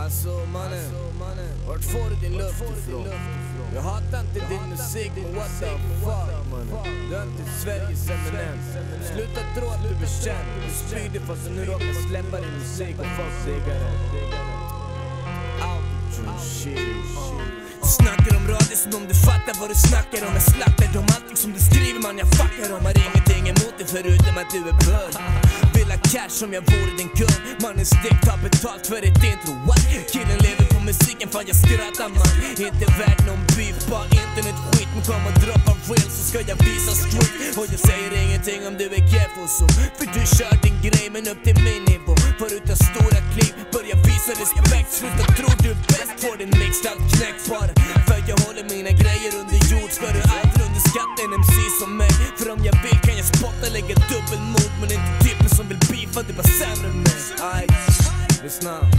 Alltså mannen, vart får du din luft ifrån? Jag hatar inte din musik, men what the fuck mannen. Du är inte Sveriges Eminem. Sluta tro att du är känd. Du sprider fast du nu råkar släppa din musik och folk diggar det. Autotune shit. Snackar om radio som om du fattar vad du snackar om. Jag slaktar om allting som du skriver man, jag fuckar om. Har ingenting emot det förutom att du är bög. Vill ha cash som jag vore din kund. Mannen stick tar betalt för ett intro. What? Killen lever på musiken, fan jag skrattar man. Inte värd någon beef, bara internet skit. Men kom och droppa real så ska jag visa street. Och jag säger ingenting om du är careful så. För du kör din grej men upp till min nivå. Förutom stora kliv, börja visa respekt. Sluta tro du är bäst på din mix, allt knäckt bara. För jag håller mina grejer under jord. Ska du aldrig underskatta en MC som mig? För om jag vill kan jag spotta, lägga dubbelmord. Men inte typen som vill beefa, det är bara sämre än mig. Aj, lyssna.